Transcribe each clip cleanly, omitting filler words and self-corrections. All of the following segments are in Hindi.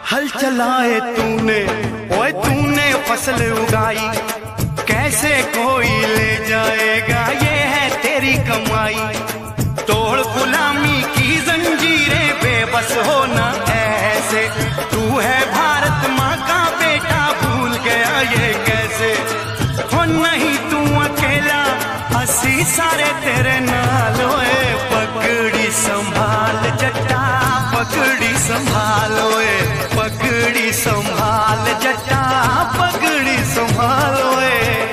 हल चलाए तूने, ओए तूने फसल उगाई, कैसे कोई ले जाएगा, ये है तेरी कमाई। तोड़ गुलामी की जंजीरें, बेबस होना ऐसे, तू है भारत माँ का बेटा, भूल गया ये कैसे। हो नहीं तू अकेला, हंसी सारे तेरे नाल, ओए पकड़ी संभाल जट्टा, पकड़ी संभाल, ओए पकड़ी संभाल जट्टा, पकड़ी संभाल ओए।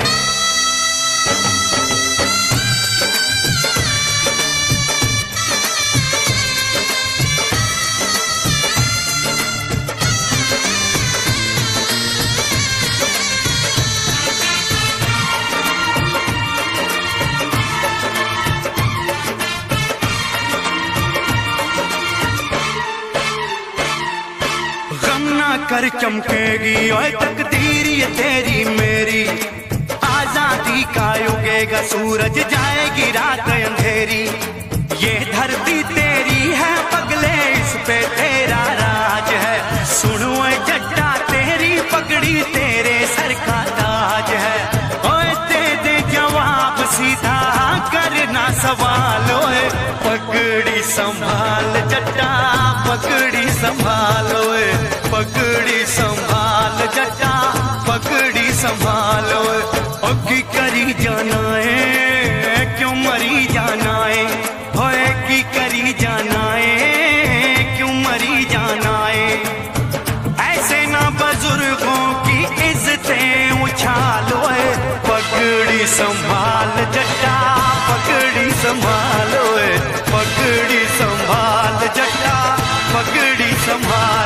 कर चमकेगी ओए तकदीर ये तेरी मेरी, आजादी का उगेगा सूरज, जाएगी रात अंधेरी। ये धरती तेरी है पगले, इस पे तेरा राज है, सुनो जट्टा तेरी पगड़ी तेरे सर का ताज है। ओए दे दे जवाब सीधा, करना सवाल, ओए पगड़ी संभाल जट्टा, पगड़ी संभाल, ओए पगड़ी संभाल जट्टा, पगड़ी संभाल। ओ की करी जाना है, क्यों मरी जाना है, होए की करी जाना है, क्यों मरी जाना है। ऐसे ना बुजुर्गों की इज्जतें उछालो, पगड़ी संभाल जट्टा, पगड़ी संभाल, पगड़ी संभाल जट्टा, पगड़ी संभाल।